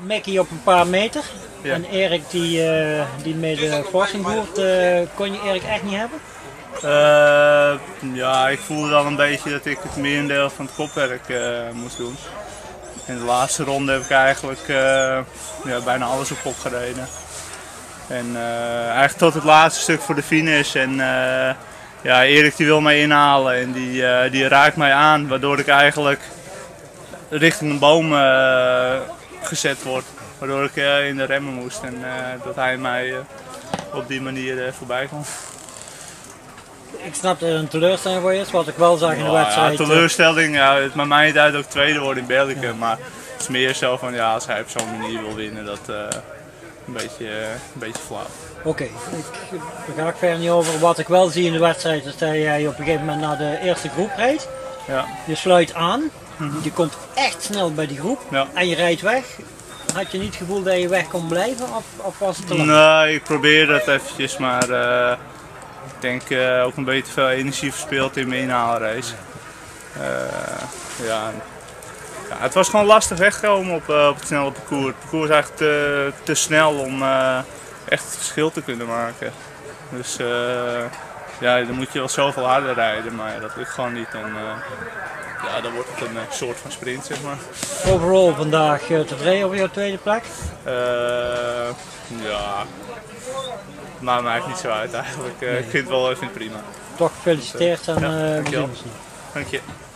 Mackie op een paar meter. Ja. En Erik die met de Vorsing voert, kon je Erik echt niet hebben? Ja, ik voelde dan een beetje dat ik het merendeel van het kopwerk moest doen. In de laatste ronde heb ik eigenlijk ja, bijna alles op kop gereden. En eigenlijk tot het laatste stuk voor de finish. En ja, Erik die wil mij inhalen en die raakt mij aan, waardoor ik eigenlijk richting een boom gezet word. Waardoor ik in de remmen moest en dat hij mij op die manier voorbij kwam. Ik snap dat het een teleurstelling voor je is, wat ik wel zag in de wedstrijd. Ja, teleurstelling, ja, het maakt mij niet uit dat ik tweede word in België, ja. Maar het is meer zo van ja, als hij op zo'n manier wil winnen, dat een beetje flauw. Oké, daar ga ik verder niet over. Wat ik wel zie in de wedstrijd is dat jij op een gegeven moment naar de eerste groep rijdt. Ja. Je sluit aan, je komt echt snel bij die groep en je rijdt weg. Had je niet het gevoel dat je weg kon blijven of was het te lang? Nee, ik probeerde dat eventjes, maar ik denk ook een beetje veel energie verspeeld in mijn inhaalrace. Ja, het was gewoon lastig wegkomen op het snelle parcours. Het parcours was eigenlijk te snel om echt het verschil te kunnen maken. Dus ja, dan moet je wel zoveel harder rijden, maar dat lukt gewoon niet. Ja, dan wordt het een soort van sprint, zeg maar. Overal vandaag tevreden over jouw tweede plek? Ja, het maakt me eigenlijk niet zo uit eigenlijk. Ik vind het wel even prima. Toch gefeliciteerd en dankjewel. bedankt. Dank je.